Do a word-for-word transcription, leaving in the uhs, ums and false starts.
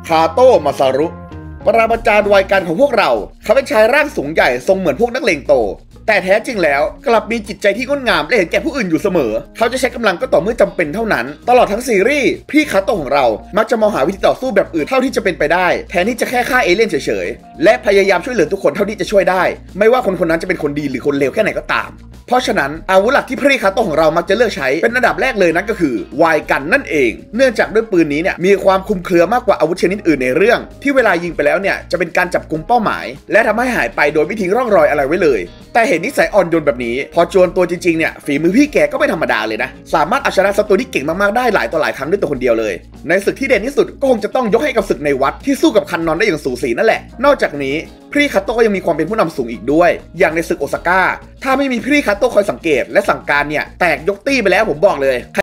คาโตะมาซารุปรามาจารย์วัยกันของพวกเราเขาเป็นชายร่างสูงใหญ่ทรงเหมือนพวกนักเลงโตแต่แท้จริงแล้วกลับมีจิตใจที่งดงามและเห็นแก่ผู้อื่นอยู่เสมอเขาจะใช้กำลังก็ต่อเมื่อจำเป็นเท่านั้นตลอดทั้งซีรีส์พี่คาโตะของเรามักจะมองหาวิธีต่อสู้แบบอื่นเท่าที่จะเป็นไปได้แทนที่จะแค่ฆ่าเอเลี่ยนเฉยๆและพยายามช่วยเหลือทุกคนเท่าที่จะช่วยได้ไม่ว่าคนคนนั้นจะเป็นคนดีหรือคนเลวแค่ไหนก็ตามเพราะฉะนั้นอาวุธหลักที่พี่คาโตะของเรามักจะเลือกใช้เป็นอันดับแรกเลยนั่นก็คือวายกันนั่นเองเนื่องจากด้วยปืนนี้เนี่ยมีความคลุมเครือมากกว่าอาวุธชนิดอื่นในเรื่องที่เวลายิงไปแล้วเนี่ยจะเป็นการจับกุมเป้าหมายและทำให้หายไปโดยไม่ทิ้งร่องรอยอะไรไว้เลยแต่เห็นนิสัยอ่อนโยนแบบนี้พอจวนตัวจริงๆเนี่ยฝีมือพี่แกก็ไม่ธรรมดาเลยนะสามารถเอาชนะศัตรูที่เก่งมากๆได้หลายต่อหลายครั้งด้วยตัวคนเดียวเลยในศึกที่เด่นที่สุดก็คงจะต้องยกให้กับศึกในวัดที่สู้กับคันนอนได้อย่างสูสีนั่นแหละนอกจากนี้พี่คาโตะก็ยังมีความเป็นผู้นำสูงอีกด้วยอย่างในศึกโอซาก้าถ้าไม่มีพี่คาโตะคอยสังเกตและสั่งการเนี่ยแตกยกตี้ไปแล้วผมบอกเลย